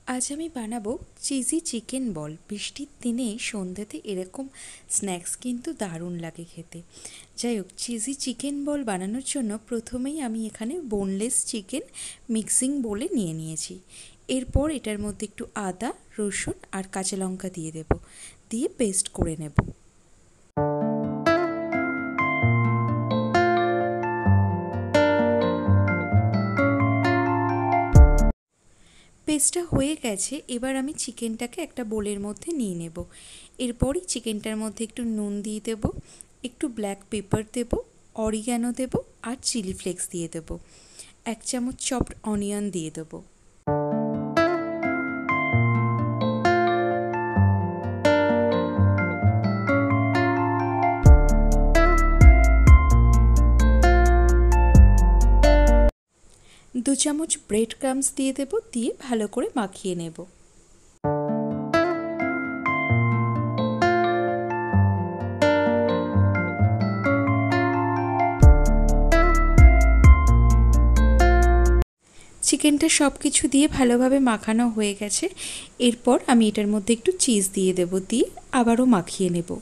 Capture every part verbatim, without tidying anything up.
আজ আমি বানাবো চিজি চিকেন বল। বৃষ্টির দিনে সন্ধ্যাতে এরকম স্ন্যাক্স কিন্তু দারুণ লাগে খেতে। যাই হোক, চিজি চিকেন বল বানানোর জন্য প্রথমেই আমি এখানে বোনলেস চিকেন মিক্সিং বলে নিয়ে নিয়েছি। এরপর এটার মধ্যে একটু আদা, রসুন আর কাঁচা লঙ্কা দিয়ে দেব, দিয়ে পেস্ট করে নেব। পেস্টটা হয়ে গেছে, এবার আমি চিকেনটাকে একটা বোলের মধ্যে নিয়ে নেব। এরপরই চিকেনটার মধ্যে একটু নুন দিয়ে দেব, একটু ব্ল্যাক পেপার দেব, অরিগ্যানো দেব আর চিলি ফ্লেক্স দিয়ে দেব, এক চামচ চপড অনিয়ন দিয়ে দেবো। দু চামচ ব্রেড ক্রাম্বস দিয়ে দেব, দিয়ে ভালো করে মাখিয়ে নেব। চিকেনটা সব কিছু দিয়ে ভালোভাবে মাখানো হয়ে গেছে। এরপর আমি এটার মধ্যে একটু চিজ দিয়ে দেব, দিয়ে আবারও মাখিয়ে নেব।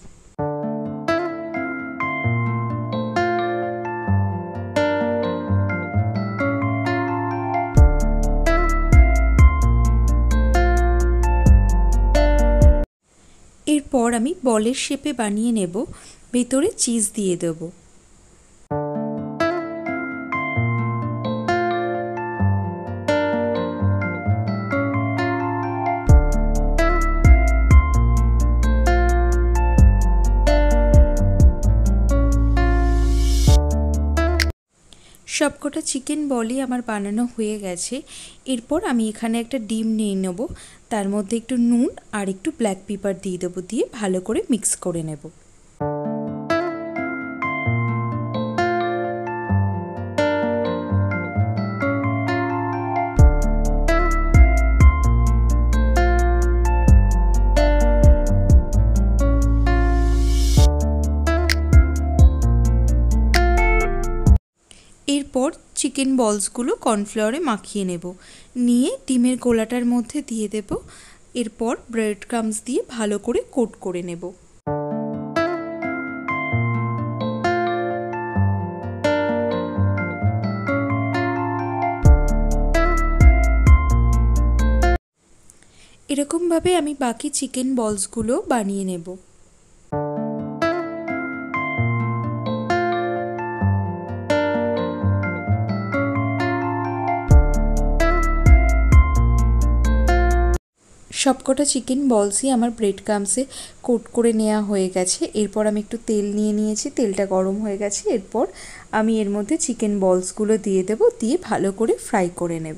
এরপর আমি বলের শেপে বানিয়ে নেব, ভেতরে চিজ দিয়ে দেব। সবকটা চিকেন বলই আমার বানানো হয়ে গেছে। এরপর আমি এখানে একটা ডিম নিয়ে নেব, তার মধ্যে একটু নুন আর একটু ব্ল্যাক পেপার দিয়ে দেবো, দিয়ে ভালো করে মিক্স করে নেব। এরপর চিকেন বলসগুলো কর্নফ্লাওয়ারে মাখিয়ে নেব, নিয়ে ডিমের গোলাটার মধ্যে দিয়ে দেব। এরপর ব্রেড ক্রাম্বস দিয়ে ভালো করে কোট করে নেব। এরকমভাবে আমি বাকি চিকেন বলসগুলো বানিয়ে নেব। সবকটা চিকেন বলসই আমার ব্রেড ক্রাম্বসে কোট করে নেওয়া হয়ে গেছে। এরপর আমি একটু তেল নিয়ে নিয়েছি, তেলটা গরম হয়ে গেছে। এরপর আমি এর মধ্যে চিকেন বলসগুলো দিয়ে দেব, দিয়ে ভালো করে ফ্রাই করে নেব।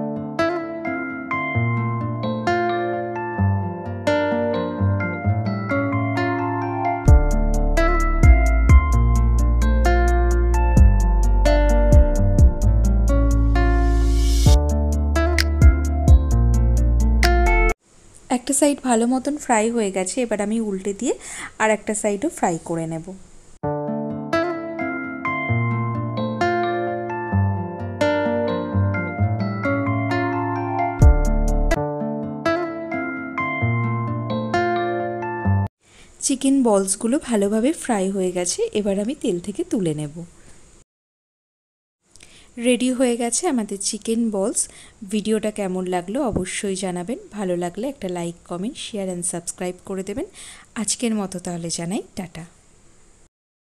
একটা সাইড ভালো মতন ফ্রাই হয়ে গেছে, এবার আমি উল্টে দিয়ে আর একটা সাইডও ফ্রাই করে নেব। চিকেন বলসগুলো ভালোভাবে ফ্রাই হয়ে গেছে, এবার আমি তেল থেকে তুলে নেব। রেডি হয়ে গেছে আমাদের চিকেন বলস। ভিডিওটা কেমন লাগলো অবশ্যই জানাবেন। ভালো লাগলে একটা like, comment, share and subscribe করে দেবেন। আজকের মতো তাহলে জানাই টাটা।